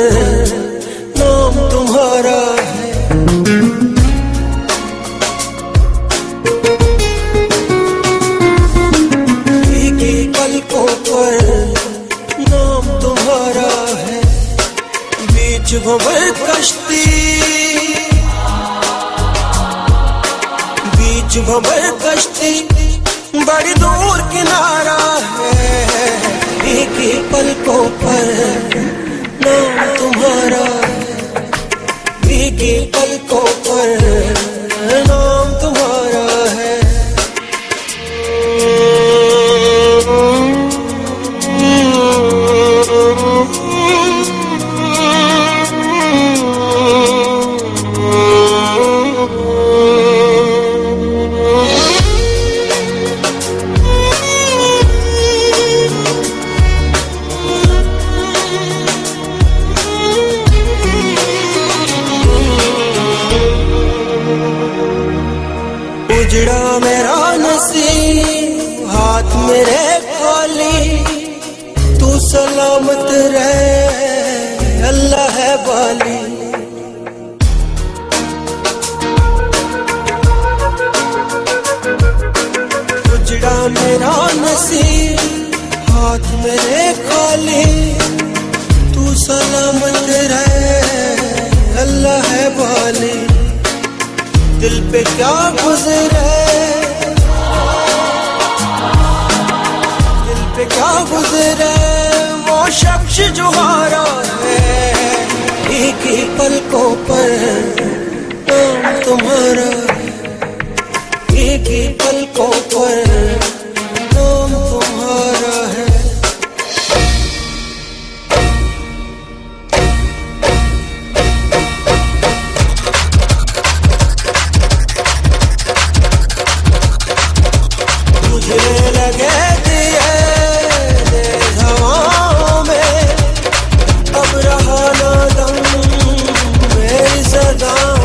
नाम तुम्हारा है। भीगी पलकों पर नाम तुम्हारा है। बीच भंवर कश्ती, बीच भंवर कश्ती, बड़ी दूर किनारा है। भीगी पलकों पर नाम तुम्हारा है। भीगी पलकों पर नाम तुम्हारा है। उजड़ा मेरा नसीब, हाथ मेरे खाली, तू सलामत रहे, अल्लाह है वाली। उजड़ा मेरा नसीब, हाथ मेरे खाली, तू सलामत रहे, अल्लाह है वाली। दिल पे क्या गुजरे, दिल पे क्या गुजरे, वो शख्स जो हारा है। एक ही पलकों पर नाम तुम्हारा है। एक ही पलकों पर नाम तुम्हारा है। लगे दिए हवाओं में, अब रहा ना दम मेरी सदा